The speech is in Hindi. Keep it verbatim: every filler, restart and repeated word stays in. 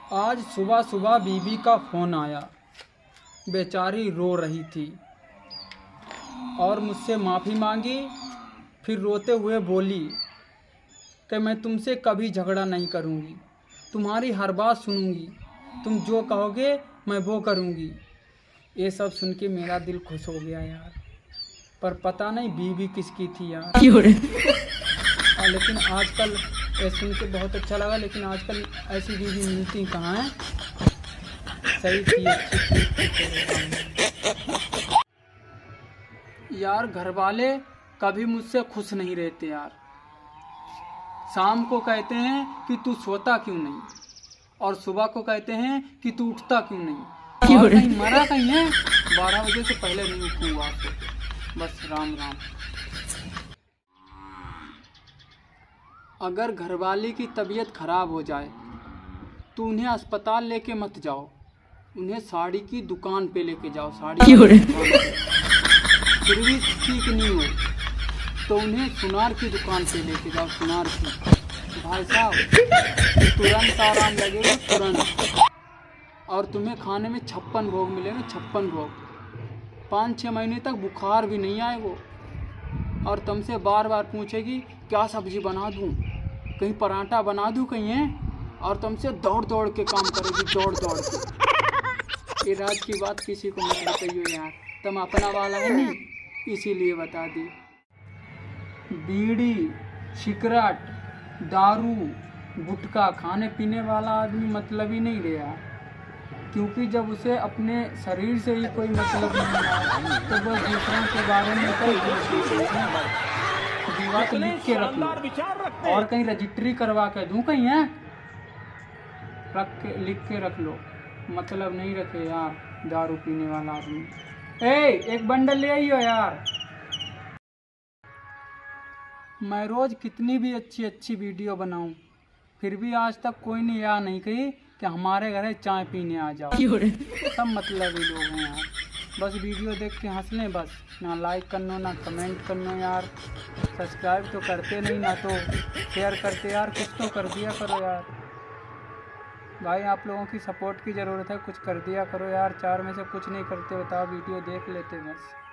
आज सुबह सुबह बीवी का फ़ोन आया। बेचारी रो रही थी और मुझसे माफ़ी मांगी। फिर रोते हुए बोली कि मैं तुमसे कभी झगड़ा नहीं करूँगी, तुम्हारी हर बात सुनूँगी, तुम जो कहोगे मैं वो करूँगी। ये सब सुन के मेरा दिल खुश हो गया यार। पर पता नहीं बीवी किसकी थी यार। आ, लेकिन आजकल ये सुन के बहुत अच्छा लगा। लेकिन आजकल ऐसी बीवी मिलती कहाँ है। सही थी, अच्छी थी यार। घर वाले कभी मुझसे खुश नहीं रहते यार। शाम को कहते हैं कि तू सोता क्यों नहीं, और सुबह को कहते हैं कि तू उठता क्यों नहीं। और कहीं मरा कहीं है, बारह बजे से पहले नहीं उठूंगा आपको। बस राम राम। अगर घरवाले की तबीयत खराब हो जाए तो उन्हें अस्पताल लेके मत जाओ, उन्हें साड़ी की दुकान पे लेके जाओ। साड़ी की दुकान पे फिर भी ठीक नहीं हो तो उन्हें सुनार की दुकान पे लेके जाओ। सुनार की भाई साहब तुरंत आराम लगेगा, तुरंत। और तुम्हें खाने में छप्पन भोग मिलेगा, छप्पन भोग। पाँच छः महीने तक बुखार भी नहीं आएगा। और तुमसे बार बार पूछेगी क्या सब्जी बना दूँ, कहीं पराठा बना दूँ कहीं है। और तुमसे दौड़ दौड़ के काम करेगी, दौड़ दौड़ के। ये राज की बात किसी को मत बताइए यार, तुम अपना वाला है नहीं, इसीलिए बता दी। बीड़ी, सिगरेट, दारू, गुटखा खाने पीने वाला आदमी मतलब ही नहीं रहा। क्योंकि जब उसे अपने शरीर से ही कोई मतलब नहीं है तो वह दूसरों के बारे में कोई बात लिख के रख लो, और कहीं रजिस्ट्री करवा के दूं कहीं है, रख के लिख के रख लो। मतलब नहीं रखे यार दारू पीने वाला आदमी। ए एक बंडल ले आइयो यार। मैं रोज़ कितनी भी अच्छी अच्छी वीडियो बनाऊं, फिर भी आज तक कोई ने यह नहीं कही कि हमारे घर चाय पीने आ जाओ। सब मतलबी लोग हैं यार। बस वीडियो देख के हंस लें, बस ना लाइक करनो ना कमेंट करनो यार। सब्सक्राइब तो करते नहीं, ना तो शेयर करते यार। कुछ तो कर दिया करो यार भाई, आप लोगों की सपोर्ट की ज़रूरत है। कुछ कर दिया करो यार। चार में से कुछ नहीं करते, बताओ वीडियो देख लेते बस।